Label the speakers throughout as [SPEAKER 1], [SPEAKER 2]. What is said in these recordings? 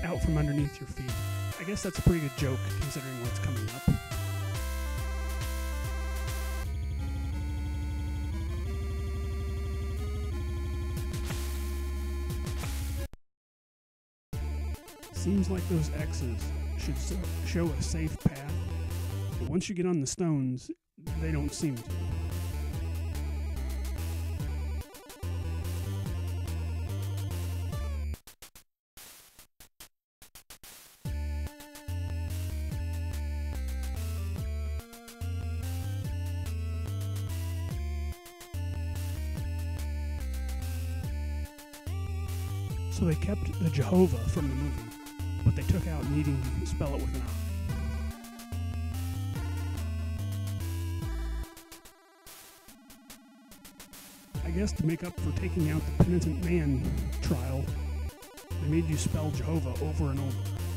[SPEAKER 1] out from underneath your feet. I guess that's a pretty good joke considering what's coming up. Seems like those X's should show a safe path, but once you get on the stones, they don't seem to. So they kept the Jehovah from the movie, but they took out needing to spell it with an I. I guess to make up for taking out the penitent man trial, they made you spell Jehovah over and over.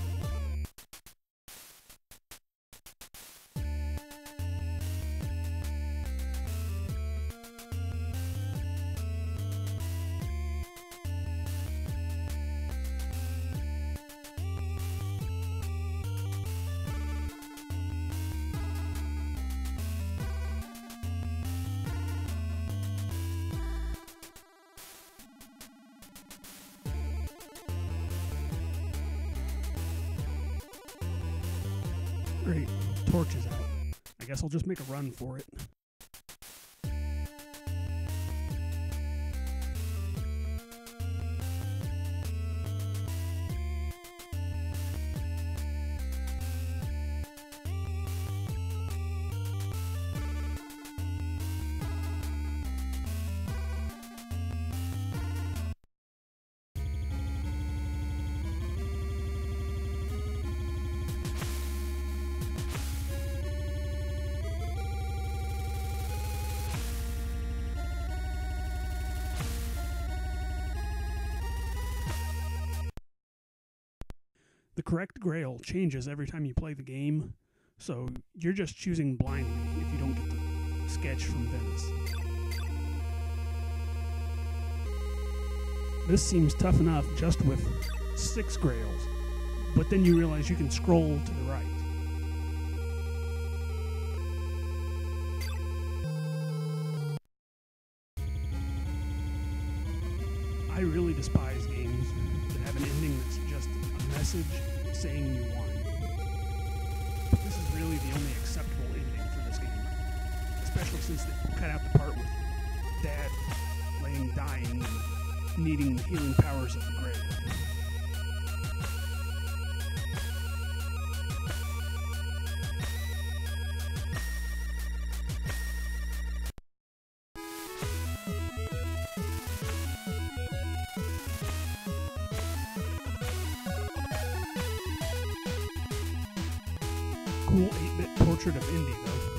[SPEAKER 1] Great, torch is out. I guess I'll just make a run for it. The correct Grail changes every time you play the game, so you're just choosing blindly if you don't get the sketch from Venice. This seems tough enough just with 6 Grails, but then you realize you can scroll to the right. I really despise games that have an ending that's just a message saying you won. But this is really the only acceptable ending for this game, especially since they cut out the part with Dad laying dying and needing the healing powers of the Grail. Cool 8-bit portrait of Indy, though.